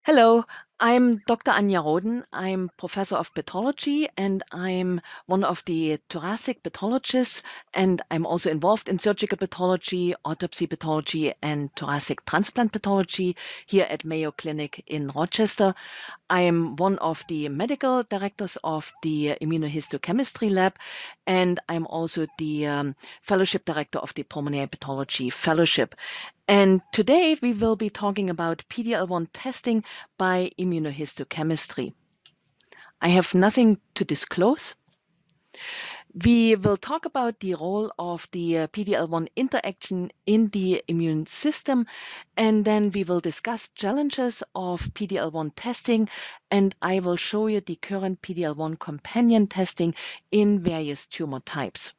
Hello, I'm Dr. Anja Roden. I'm professor of pathology and I'm one of the thoracic pathologists, and I'm also involved in surgical pathology, autopsy pathology, and thoracic transplant pathology here at Mayo Clinic in Rochester. I am one of the medical directors of the Immunohistochemistry lab, and I'm also the fellowship director of the Pulmonary Pathology Fellowship. And today we will be talking about PD-L1 testing by immunohistochemistry. I have nothing to disclose. We will talk about the role of the PD-L1 interaction in the immune system, and then we will discuss challenges of PD-L1 testing, and I will show you the current PD-L1 companion testing in various tumor types.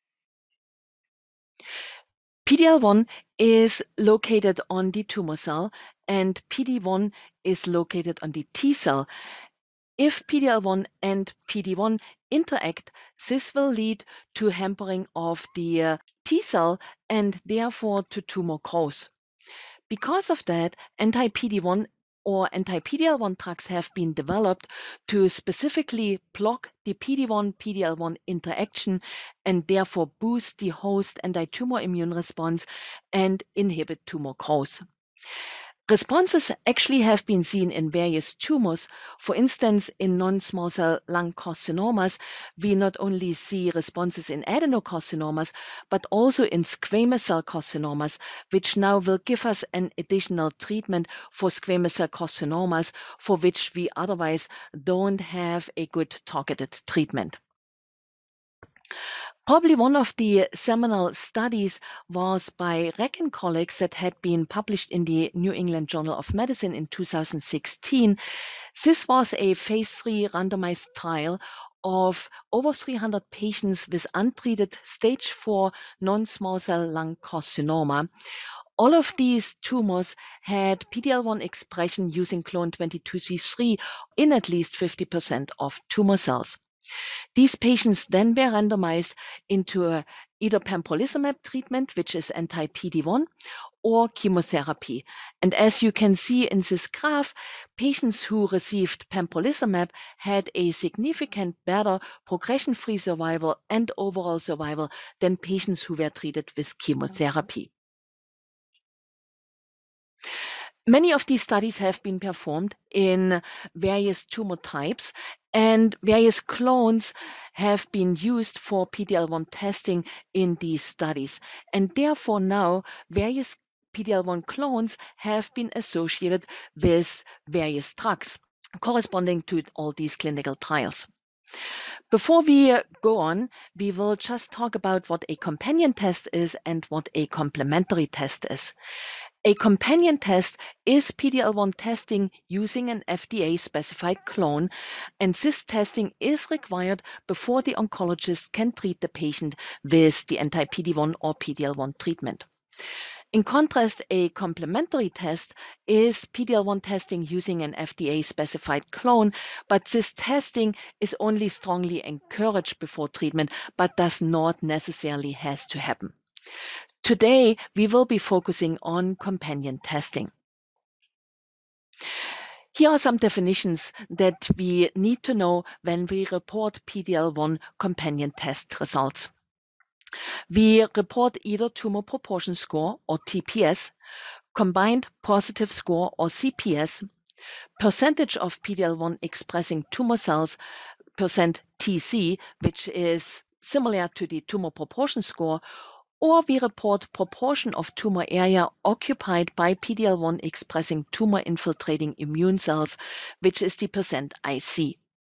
PD-L1 is located on the tumor cell and PD-1 is located on the T cell. If PD-L1 and PD-1 interact, this will lead to hampering of the T cell and therefore to tumor growth. Because of that, anti-PD-1 or anti-PD-L1 drugs have been developed to specifically block the PD-1-PD-L1 interaction and therefore boost the host anti-tumor immune response and inhibit tumor growth. Responses actually have been seen in various tumors. For instance, in non-small cell lung carcinomas, we not only see responses in adenocarcinomas, but also in squamous cell carcinomas, which now will give us an additional treatment for squamous cell carcinomas, for which we otherwise don't have a good targeted treatment. Probably one of the seminal studies was by Reck and colleagues that had been published in the New England Journal of Medicine in 2016. This was a phase 3 randomized trial of over 300 patients with untreated stage 4 non-small cell lung carcinoma. All of these tumors had PD-L1 expression using clone 22C3 in at least 50% of tumor cells. These patients then were randomized into either pembrolizumab treatment, which is anti-PD-1, or chemotherapy. And as you can see in this graph, patients who received pembrolizumab had a significant better progression-free survival and overall survival than patients who were treated with chemotherapy. Many of these studies have been performed in various tumor types, and various clones have been used for PD-L1 testing in these studies. And therefore now various PD-L1 clones have been associated with various drugs corresponding to all these clinical trials. Before we go on, we will just talk about what a companion test is and what a complementary test is. A companion test is PD-L1 testing using an FDA-specified clone, and this testing is required before the oncologist can treat the patient with the anti-PD-1 or PD-L1 treatment. In contrast, a complementary test is PD-L1 testing using an FDA-specified clone, but this testing is only strongly encouraged before treatment, but does not necessarily has to happen. Today, we will be focusing on companion testing. Here are some definitions that we need to know when we report PD-L1 companion test results. We report either tumor proportion score or TPS, combined positive score or CPS, percentage of PD-L1 expressing tumor cells, %TC, which is similar to the tumor proportion score, or we report proportion of tumor area occupied by PD-L1 expressing tumor infiltrating immune cells, which is the %IC.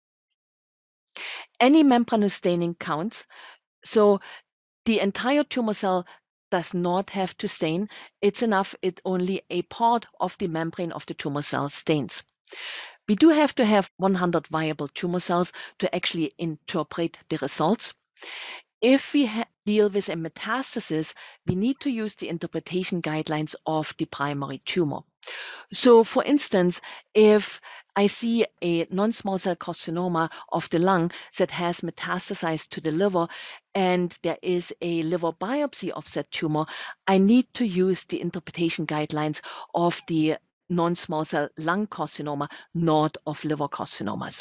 Any membranous staining counts, so the entire tumor cell does not have to stain. It's enough if only a part of the membrane of the tumor cell stains. We do have to have 100 viable tumor cells to actually interpret the results. If we deal with a metastasis, we need to use the interpretation guidelines of the primary tumor. So, for instance, if I see a non-small cell carcinoma of the lung that has metastasized to the liver and there is a liver biopsy of that tumor, I need to use the interpretation guidelines of the non-small cell lung carcinoma, not of liver carcinomas.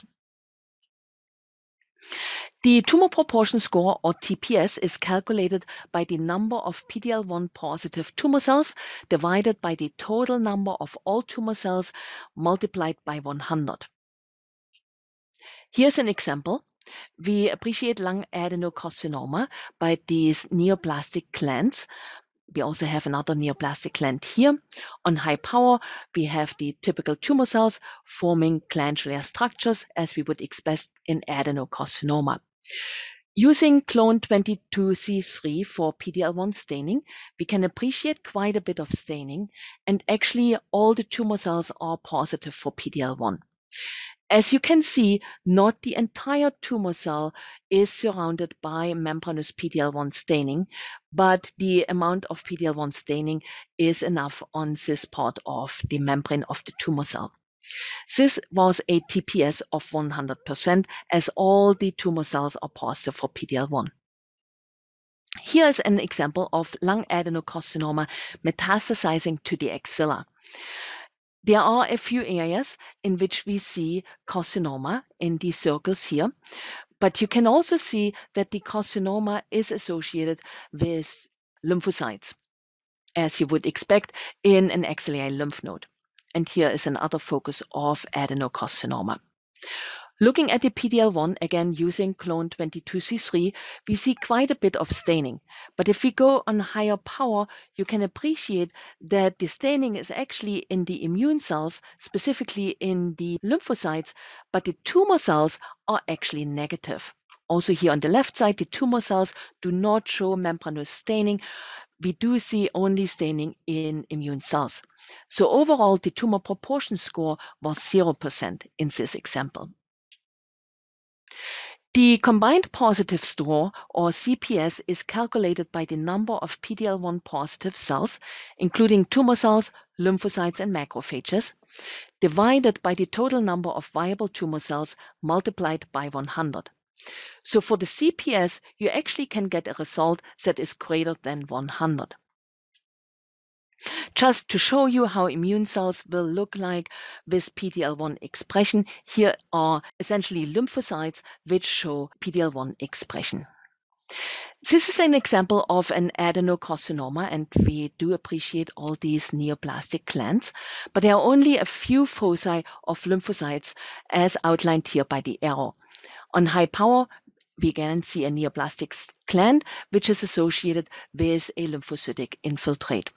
The tumor proportion score, or TPS, is calculated by the number of PD-L1 positive tumor cells divided by the total number of all tumor cells multiplied by 100. Here's an example. We appreciate lung adenocarcinoma by these neoplastic glands. We also have another neoplastic gland here. On high power, we have the typical tumor cells forming glandular structures as we would expect in adenocarcinoma. Using clone 22C3 for PD-L1 staining, we can appreciate quite a bit of staining, and actually all the tumor cells are positive for PD-L1. As you can see, not the entire tumor cell is surrounded by membranous PD-L1 staining, but the amount of PD-L1 staining is enough on this part of the membrane of the tumor cell. This was a TPS of 100%, as all the tumor cells are positive for PD-L1. Here is an example of lung adenocarcinoma metastasizing to the axilla. There are a few areas in which we see carcinoma in these circles here, but you can also see that the carcinoma is associated with lymphocytes, as you would expect in an axillary lymph node. And here is another focus of adenocarcinoma. Looking at the PD-L1, again using clone 22C3, we see quite a bit of staining. But if we go on higher power, you can appreciate that the staining is actually in the immune cells, specifically in the lymphocytes, but the tumor cells are actually negative. Also here on the left side, the tumor cells do not show membranous staining. We do see only staining in immune cells. So overall, the tumor proportion score was 0% in this example. The combined positive score, or CPS, is calculated by the number of PD-L1 positive cells, including tumor cells, lymphocytes, and macrophages, divided by the total number of viable tumor cells multiplied by 100. So for the CPS, you actually can get a result that is greater than 100. Just to show you how immune cells will look like with PD-L1 expression, here are essentially lymphocytes which show PD-L1 expression. This is an example of an adenocarcinoma, and we do appreciate all these neoplastic glands, but there are only a few foci of lymphocytes as outlined here by the arrow. On high power, we again see a neoplastic gland which is associated with a lymphocytic infiltrate.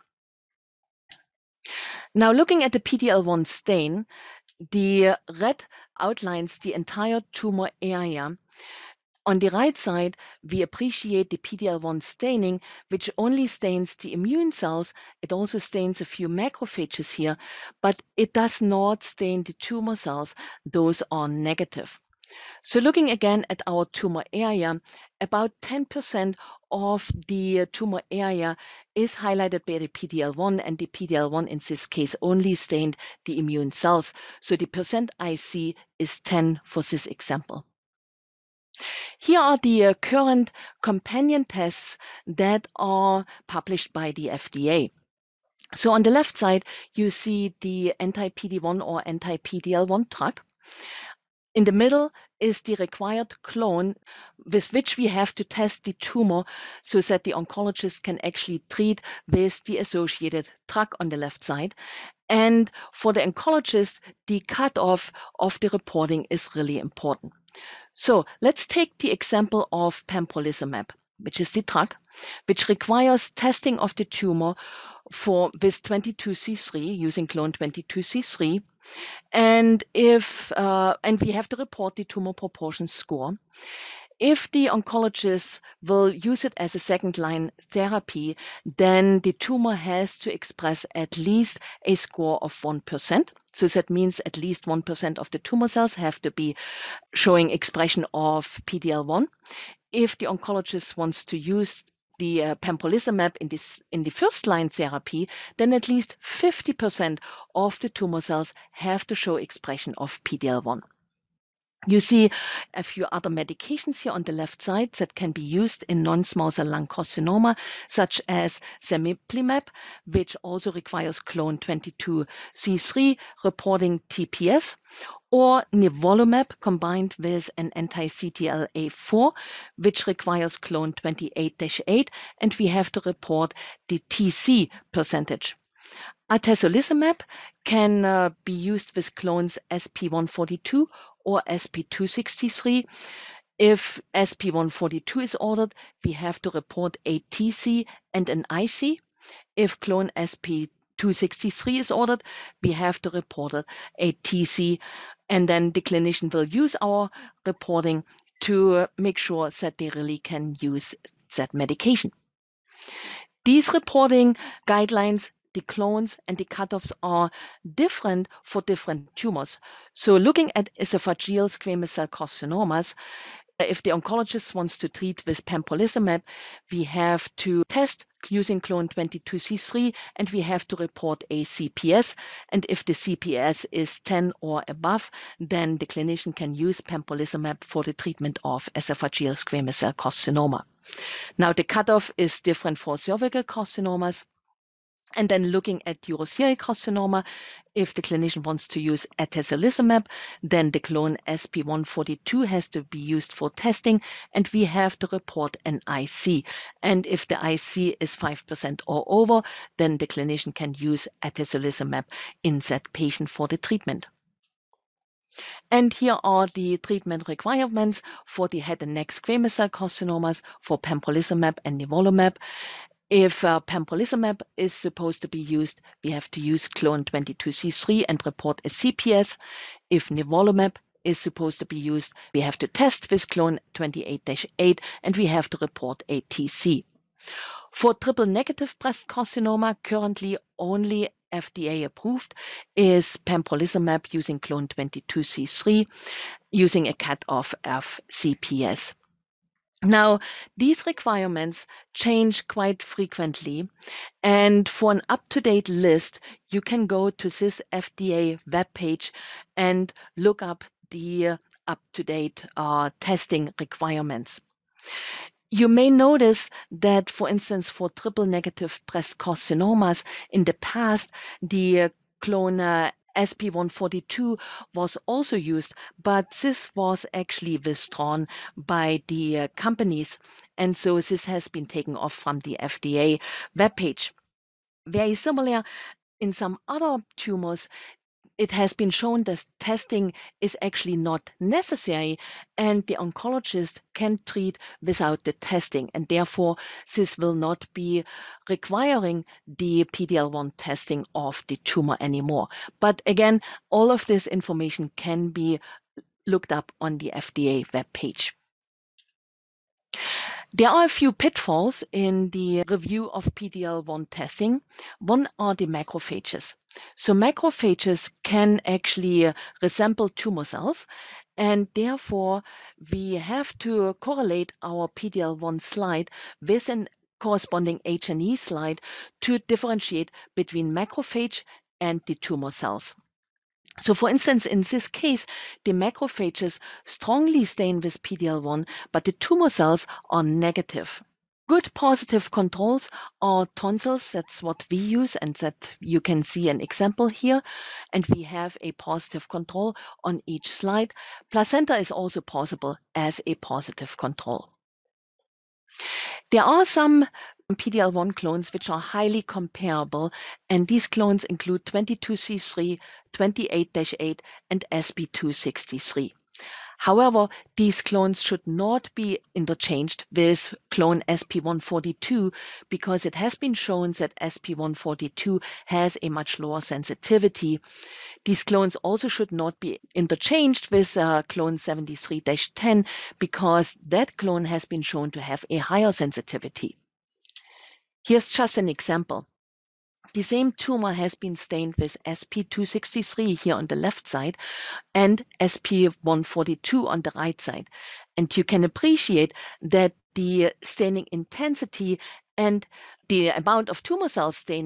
Now looking at the PD-L1 stain, the red outlines the entire tumor area. On the right side, we appreciate the PD-L1 staining, which only stains the immune cells. It also stains a few macrophages here, but it does not stain the tumor cells. Those are negative. So looking again at our tumor area, about 10% of the tumor area is highlighted by the PD-L1, and the PD-L1 in this case only stained the immune cells. So the percent I see is 10 for this example. Here are the current companion tests that are published by the FDA. So on the left side, you see the anti-PD-1 or anti-PD-L1 drug. In the middle is the required clone with which we have to test the tumor so that the oncologist can actually treat with the associated drug on the left side. And for the oncologist, the cutoff of the reporting is really important. So let's take the example of pembrolizumab, which is the drug, which requires testing of the tumor with 22C3 using clone 22C3. And and we have to report the tumor proportion score. If the oncologist will use it as a second-line therapy, then the tumor has to express at least a score of 1%. So that means at least 1% of the tumor cells have to be showing expression of PD-L1. If the oncologist wants to use the pembrolizumab in the first-line therapy, then at least 50% of the tumor cells have to show expression of PD-L1. You see a few other medications here on the left side that can be used in non-small cell lung carcinoma, such as cemiplimab, which also requires clone 22C3 reporting TPS, or nivolumab combined with an anti-CTLA4, which requires clone 28-8, and we have to report the TC percentage. Atezolizumab can be used with clones SP142 or SP263. If SP142 is ordered, we have to report a TC and an IC. If clone SP263 is ordered, we have to report a TC, and then the clinician will use our reporting to make sure that they really can use that medication. These reporting guidelines, the clones and the cutoffs are different for different tumors. So looking at esophageal squamous cell carcinomas, if the oncologist wants to treat with pembrolizumab, we have to test using clone 22C3 and we have to report a CPS. And if the CPS is 10 or above, then the clinician can use pembrolizumab for the treatment of esophageal squamous cell carcinoma. Now, the cutoff is different for cervical carcinomas. And then looking at urothelial carcinoma, if the clinician wants to use atezolizumab, then the clone SP142 has to be used for testing, and we have to report an IC. And if the IC is 5% or over, then the clinician can use atezolizumab in that patient for the treatment. And here are the treatment requirements for the head and neck squamous cell carcinomas for pembrolizumab and nivolumab. If pembrolizumab is supposed to be used, we have to use clone 22C3 and report a CPS. If nivolumab is supposed to be used, we have to test with clone 28-8 and we have to report a TC. For triple-negative breast carcinoma, currently only FDA approved is pembrolizumab using clone 22C3 using a cutoff of CPS. Now, these requirements change quite frequently, and for an up-to-date list, you can go to this FDA webpage and look up the up-to-date testing requirements. You may notice that, for instance, for triple-negative breast carcinomas, in the past, the clone SP142 was also used, but this was actually withdrawn by the companies, and so this has been taken off from the FDA webpage. Very similar in some other tumors, it has been shown that testing is actually not necessary and the oncologist can treat without the testing, and therefore this will not be requiring the PD-L1 testing of the tumor anymore. But again, all of this information can be looked up on the FDA webpage. There are a few pitfalls in the review of PD-L1 testing. One are the macrophages. So macrophages can actually resemble tumor cells, and therefore we have to correlate our PD-L1 slide with an corresponding H&E slide to differentiate between macrophage and the tumor cells. So for instance, in this case, the macrophages strongly stain with PD-L1, but the tumor cells are negative. Good positive controls are tonsils, that's what we use, and that you can see an example here. And we have a positive control on each slide. Placenta is also possible as a positive control. There are some PD-L1 clones which are highly comparable, and these clones include 22C3, 28-8, and SP263. However, these clones should not be interchanged with clone SP142 because it has been shown that SP142 has a much lower sensitivity. These clones also should not be interchanged with clone 73-10 because that clone has been shown to have a higher sensitivity. Here's just an example. The same tumor has been stained with SP263 here on the left side and SP142 on the right side. And you can appreciate that the staining intensity and the amount of tumor cell staining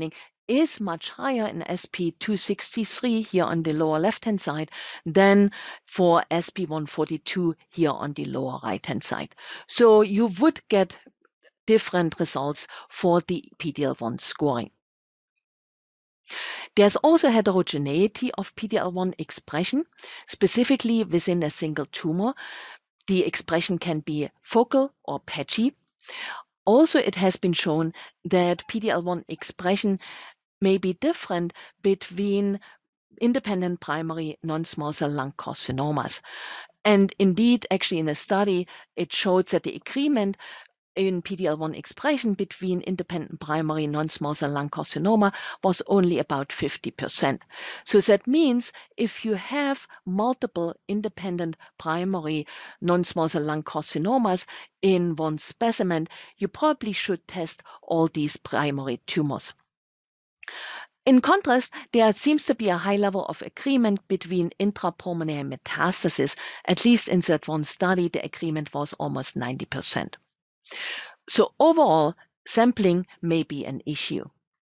is much higher in SP263 here on the lower left-hand side than for SP142 here on the lower right-hand side. So you would get different results for the PD-L1 scoring. There's also heterogeneity of PD-L1 expression, specifically within a single tumor. The expression can be focal or patchy. Also, it has been shown that PD-L1 expression may be different between independent primary non-small cell lung carcinomas. And indeed, actually in a study, it showed that the agreement in PD-L1 expression between independent primary non-small cell lung carcinoma was only about 50%. So that means if you have multiple independent primary non-small cell lung carcinomas in one specimen, you probably should test all these primary tumors. In contrast, there seems to be a high level of agreement between intrapulmonary metastasis. At least in that one study, the agreement was almost 90%. So overall, sampling may be an issue.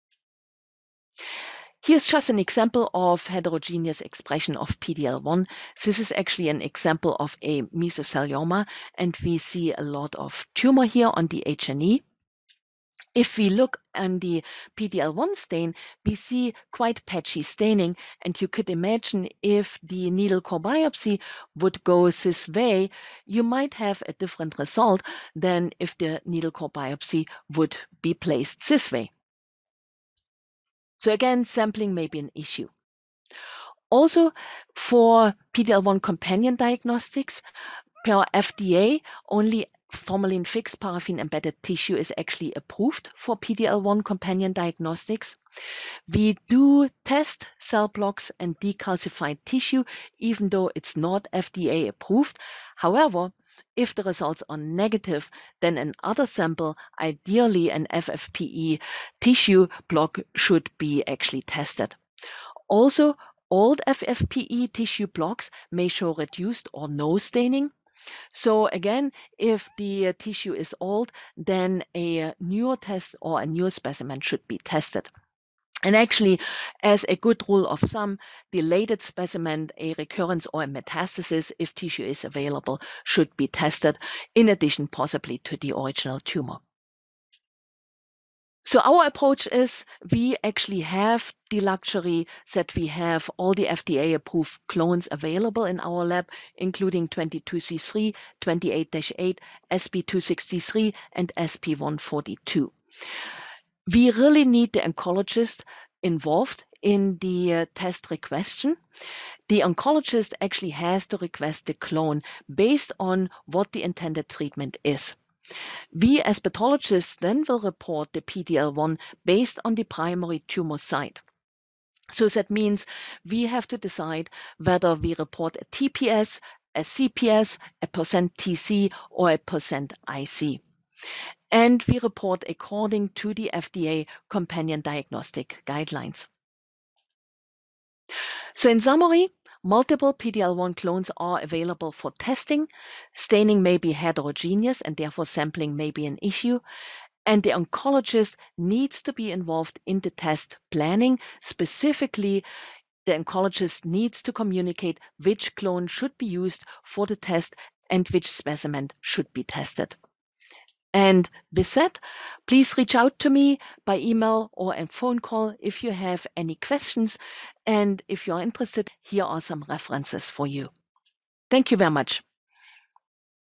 Here's just an example of heterogeneous expression of PD-L1. This is actually an example of a mesothelioma, and we see a lot of tumor here on the H&E. If we look on the PD-L1 stain, we see quite patchy staining, and you could imagine if the needle core biopsy would go this way, you might have a different result than if the needle core biopsy would be placed this way. So again, sampling may be an issue. Also, for PD-L1 companion diagnostics, per FDA, only formalin-fixed paraffin-embedded tissue is actually approved for PD-L1 companion diagnostics. We do test cell blocks and decalcified tissue, even though it's not FDA approved. However, if the results are negative, then another sample, ideally an FFPE tissue block, should be actually tested. Also, old FFPE tissue blocks may show reduced or no staining. So again, if the tissue is old, then a newer test or a newer specimen should be tested. And actually, as a good rule of thumb, the latest specimen, a recurrence or a metastasis, if tissue is available, should be tested, in addition possibly to the original tumor. So our approach is we actually have the luxury that we have all the FDA-approved clones available in our lab, including 22C3, 28-8, SP263, and SP142. We really need the oncologist involved in the test requestion. The oncologist actually has to request the clone based on what the intended treatment is. We as pathologists then will report the PD-L1 based on the primary tumor site. So that means we have to decide whether we report a TPS, a CPS, a %TC, or a %IC. And we report according to the FDA companion diagnostic guidelines. So in summary, multiple PD-L1 clones are available for testing. Staining may be heterogeneous and therefore sampling may be an issue. And the oncologist needs to be involved in the test planning. Specifically, the oncologist needs to communicate which clone should be used for the test and which specimen should be tested. And with that, please reach out to me by email or a phone call if you have any questions. And if you are interested, here are some references for you. Thank you very much.